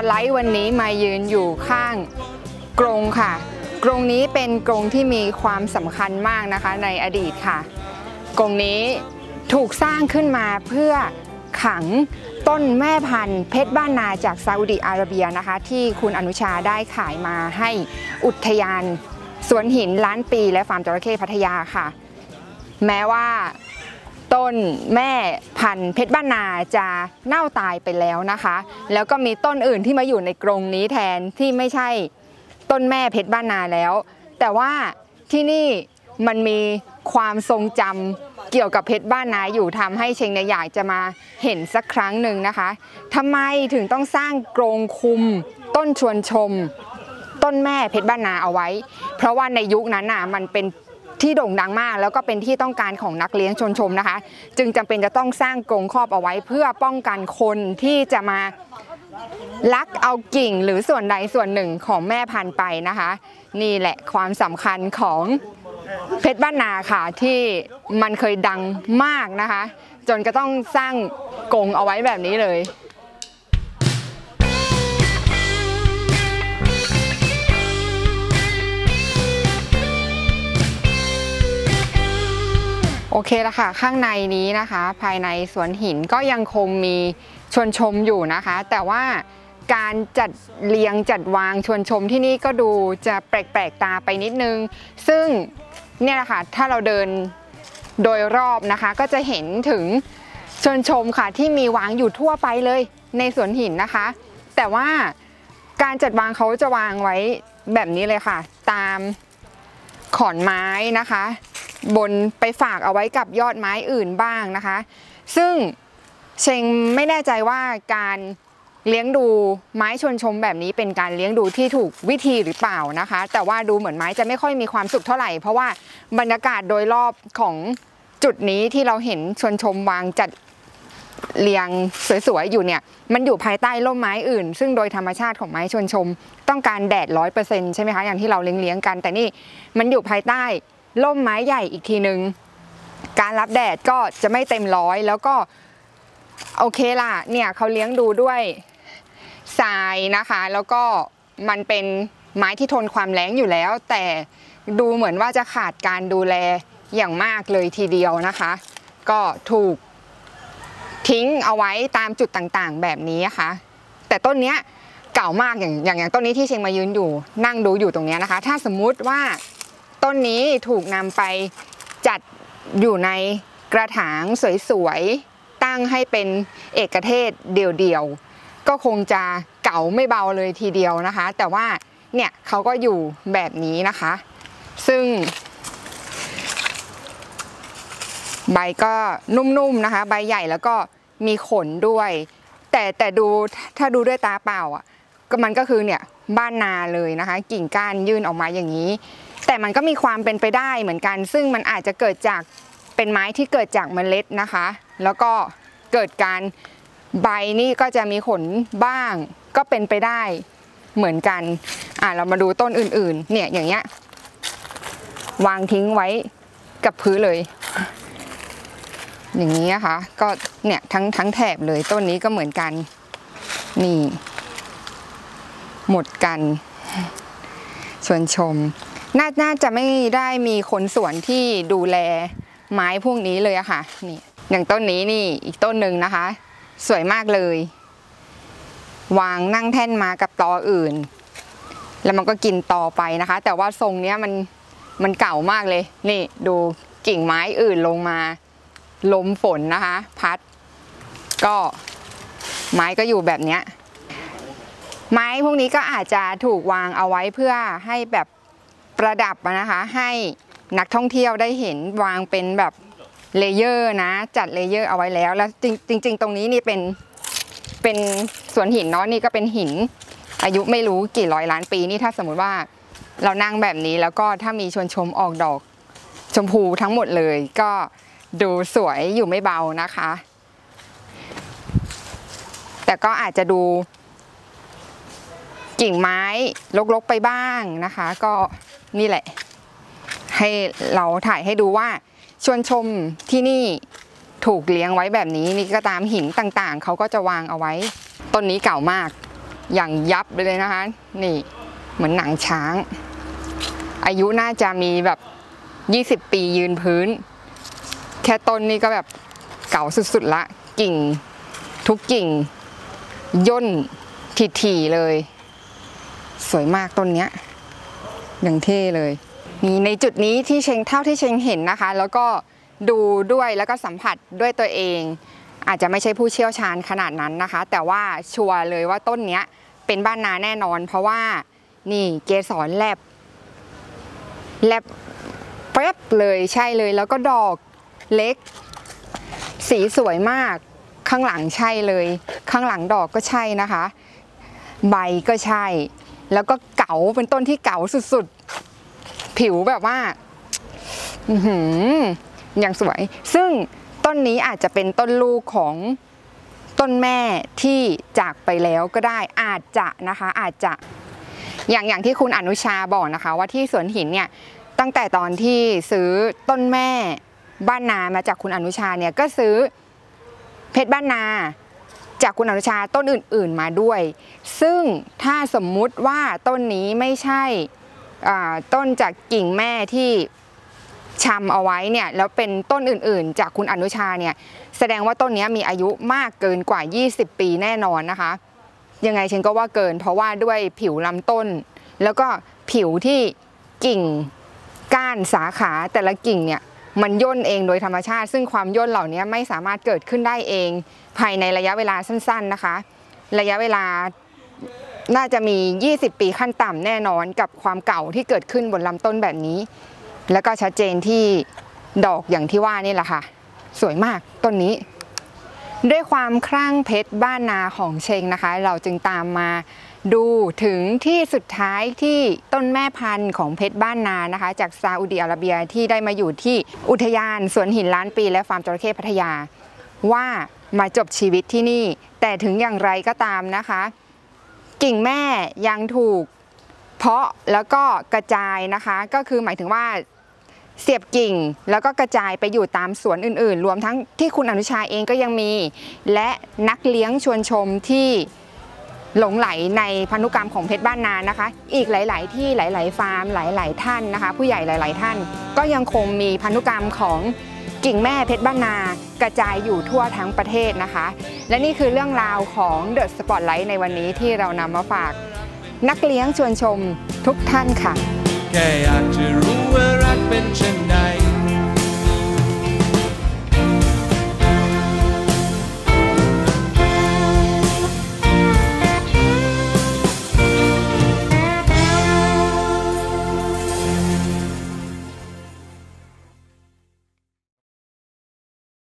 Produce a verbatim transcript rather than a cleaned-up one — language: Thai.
ไลท์วันนี้มายืนอยู่ข้างกรงค่ะกรงนี้เป็นกรงที่มีความสำคัญมากนะคะในอดีตค่ะกรงนี้ถูกสร้างขึ้นมาเพื่อขังต้นแม่พันธุ์เพชรบ้านนาจากซาอุดิอาระเบียนะคะที่คุณอนุชาได้ขายมาให้อุทยานสวนหินล้านปีและฟาร์มจระเข้พัทยาค่ะแม้ว่าต้นแม่พันธุ์เพชรบ้านนาจะเน่าตายไปแล้วนะคะแล้วก็มีต้นอื่นที่มาอยู่ในกรงนี้แทนที่ไม่ใช่ต้นแม่เพชรบ้านนาแล้วแต่ว่าที่นี่มันมีความทรงจำเกี่ยวกับเพชรบ้านนาอยู่ทำให้เชงเนี่ยอยากจะมาเห็นสักครั้งหนึ่งนะคะทำไมถึงต้องสร้างกรงคุมต้นชวนชมต้นแม่เพชรบ้านนาเอาไว้เพราะว่าในยุคนั้นน่ะมันเป็นที่โด่งดังมากแล้วก็เป็นที่ต้องการของนักเลี้ยงชวนชมนะคะจึงจำเป็นจะต้องสร้างกรงครอบเอาไว้เพื่อป้องกันคนที่จะมาลักเอากิ่งหรือส่วนใดส่วนหนึ่งของแม่พันธุ์ไปนะคะนี่แหละความสำคัญของเพชรบ้านนาค่ะที่มันเคยดังมากนะคะจนก็ต้องสร้างกรงเอาไว้แบบนี้เลยโอเคละค่ะข้างในนี้นะคะภายในสวนหินก็ยังคงมีชวนชมอยู่นะคะแต่ว่าการจัดเรียงจัดวางชวนชมที่นี่ก็ดูจะแปลกๆตาไปนิดนึงซึ่งเนี่ยแหละค่ะถ้าเราเดินโดยรอบนะคะก็จะเห็นถึงชวนชมค่ะที่มีวางอยู่ทั่วไปเลยในสวนหินนะคะแต่ว่าการจัดวางเขาจะวางไว้แบบนี้เลยค่ะตามขอนไม้นะคะบนไปฝากเอาไว้กับยอดไม้อื่นบ้างนะคะซึ่งเชงไม่แน่ใจว่าการเลี้ยงดูไม้ชวนชมแบบนี้เป็นการเลี้ยงดูที่ถูกวิธีหรือเปล่านะคะแต่ว่าดูเหมือนไม้จะไม่ค่อยมีความสุขเท่าไหร่เพราะว่าบรรยากาศโดยรอบของจุดนี้ที่เราเห็นชวนชมวางจัดเรียงสวยๆอยู่เนี่ยมันอยู่ภายใต้ร่มไม้อื่นซึ่งโดยธรรมชาติของไม้ชวนชมต้องการแดดร้อยเปอร์เซ็นต์ใช่ไหมคะอย่างที่เราเลี้ยงๆกันแต่นี่มันอยู่ภายใต้ร่มไม้ใหญ่อีกทีนึงการรับแดดก็จะไม่เต็มร้อยแล้วก็โอเคล่ะเนี่ยเขาเลี้ยงดูด้วยทรายนะคะแล้วก็มันเป็นไม้ที่ทนความแล้งอยู่แล้วแต่ดูเหมือนว่าจะขาดการดูแลอย่างมากเลยทีเดียวนะคะก็ถูกทิ้งเอาไว้ตามจุดต่างๆแบบนี้นะคะแต่ต้นเนี้ยเก่ามากอย่างอย่างอย่างต้นนี้ที่เชงมายืนอยู่นั่งดูอยู่ตรงนี้นะคะถ้าสมมุติว่าต้นนี้ถูกนำไปจัดอยู่ในกระถางสวยๆตั้งให้เป็นเอกเทศเดี่ยวๆก็คงจะเก่าไม่เบาเลยทีเดียวนะคะแต่ว่าเนี่ยเขาก็อยู่แบบนี้นะคะซึ่งใบก็นุ่มๆนะคะใบใหญ่แล้วก็มีขนด้วยแต่แต่ดูถ้าดูด้วยตาเปล่าอ่ะก็มันก็คือเนี่ยบ้านนาเลยนะคะกิ่งก้านยื่นออกมาอย่างนี้แต่มันก็มีความเป็นไปได้เหมือนกันซึ่งมันอาจจะเกิดจากเป็นไม้ที่เกิดจากเมล็ดนะคะแล้วก็เกิดการใบนี่ก็จะมีขนบ้างก็เป็นไปได้เหมือนกันอ่ะเรามาดูต้นอื่นๆเนี่ยอย่างเงี้ยวางทิ้งไว้กับพื้นเลยอย่างนี้นะคะก็เนี่ยทั้งทั้งแถบเลยต้นนี้ก็เหมือนกันนี่หมดกันชวนชมน่าน่าจะไม่ได้มีคนสวนที่ดูแลไม้พวกนี้เลยอะค่ะนี่อย่างต้นนี้นี่อีกต้นหนึ่งนะคะสวยมากเลยวางนั่งแท่นมากับตออื่นแล้วมันก็กินตอไปนะคะแต่ว่าทรงเนี้ยมันมันเก่ามากเลยนี่ดูกิ่งไม้อื่นลงมาลมฝนนะคะพัดก็ไม้ก็อยู่แบบเนี้ยไม้พวกนี้ก็อาจจะถูกวางเอาไว้เพื่อให้แบบประดับนะคะให้นักท่องเที่ยวได้เห็นวางเป็นแบบเลเยอร์นะจัดเลเยอร์เอาไว้แล้วแล้วจริงจริงๆตรงนี้นี่เป็นเป็นสวนหินเนาะนี่ก็เป็นหินอายุไม่รู้กี่ร้อยล้านปีนี่ถ้าสมมุติว่าเรานั่งแบบนี้แล้วก็ถ้ามีชวนชมออกดอกชมพูทั้งหมดเลยก็ดูสวยอยู่ไม่เบานะคะแต่ก็อาจจะดูกิ่งไม้รกๆไปบ้างนะคะก็นี่แหละให้เราถ่ายให้ดูว่าชวนชมที่นี่ถูกเลี้ยงไว้แบบนี้นี่ก็ตามหินต่างๆเขาก็จะวางเอาไว้ต้นนี้เก่ามากอย่างยับเลยนะคะนี่เหมือนหนังช้างอายุน่าจะมีแบบยี่สิบปียืนพื้นแค่ต้นนี้ก็แบบเก่าสุดๆละกิ่งทุกกิ่งย่นถี่ๆเลยสวยมากต้นเนี้ยอย่างเท่เลยนี่ในจุดนี้ที่เชงเท่าที่เชงเห็นนะคะแล้วก็ดูด้วยแล้วก็สัมผัสด้วยตัวเองอาจจะไม่ใช่ผู้เชี่ยวชาญขนาดนั้นนะคะแต่ว่าชัวร์เลยว่าต้นเนี้ยเป็นบ้านนาแน่นอนเพราะว่านี่เกสรแลบแลบแป๊บเลยใช่เลยแล้วก็ดอกเล็กสีสวยมากข้างหลังใช่เลยข้างหลังดอกก็ใช่นะคะใบก็ใช่แล้วก็เก๋าเป็นต้นที่เก๋าสุดๆผิวแบบว่าอือหืออย่างสวยซึ่งต้นนี้อาจจะเป็นต้นลูกของต้นแม่ที่จากไปแล้วก็ได้อาจจะนะคะอาจจะอย่างอย่างที่คุณอนุชาบอกนะคะว่าที่สวนหินเนี่ยตั้งแต่ตอนที่ซื้อต้นแม่บ้านนามาจากคุณอนุชาเนี่ยก็ซื้อเพชรบ้านนาจากคุณอนุชาต้นอื่นๆมาด้วยซึ่งถ้าสมมุติว่าต้นนี้ไม่ใช่ต้นจากกิ่งแม่ที่ชำเอาไว้เนี่ยแล้วเป็นต้นอื่นๆจากคุณอนุชาเนี่ยแสดงว่าต้นนี้มีอายุมากเกินกว่ายี่สิบปีแน่นอนนะคะยังไงฉันก็ว่าเกินเพราะว่าด้วยผิวลำต้นแล้วก็ผิวที่กิ่งก้านสาขาแต่ละกิ่งเนี่ยมันย่นเองโดยธรรมชาติซึ่งความย่นเหล่านี้ไม่สามารถเกิดขึ้นได้เองภายในระยะเวลาสั้นๆนะคะระยะเวลาน่าจะมียี่สิบปีขั้นต่ำแน่นอนกับความเก่าที่เกิดขึ้นบนลำต้นแบบนี้แล้วก็ชัดเจนที่ดอกอย่างที่ว่านี่แหละค่ะสวยมากต้นนี้ด้วยความคลั่งเพชรบ้านนาของเชงนะคะเราจึงตามมาดูถึงที่สุดท้ายที่ต้นแม่พันธุ์ของเพชรบ้านนานะคะจากซาอุดิอาระเบียที่ได้มาอยู่ที่อุทยานสวนหินล้านปีและฟาร์มจระเข้พัทยาว่ามาจบชีวิตที่นี่แต่ถึงอย่างไรก็ตามนะคะกิ่งแม่ยังถูกเพาะแล้วก็กระจายนะคะก็คือหมายถึงว่าเสียบกิ่งแล้วก็กระจายไปอยู่ตามสวนอื่นๆรวมทั้งที่คุณอนุชาเองก็ยังมีและนักเลี้ยงชวนชมที่หลงไหลในพันธุกรรมของเพชรบ้านนานะคะอีกหลายๆที่หลายๆฟาร์มหลายๆท่านนะคะผู้ใหญ่หลายๆท่านก็ยังคงมีพันธุกรรมของกิ่งแม่เพชรบ้านนากระจายอยู่ทั่วทั้งประเทศนะคะและนี่คือเรื่องราวของเดอะสปอตไลท์ในวันนี้ที่เรานำมาฝากนักเลี้ยงชวนชมทุกท่านค่ะแค่อยากจะรู้ว่ารักเป็นเช่นใด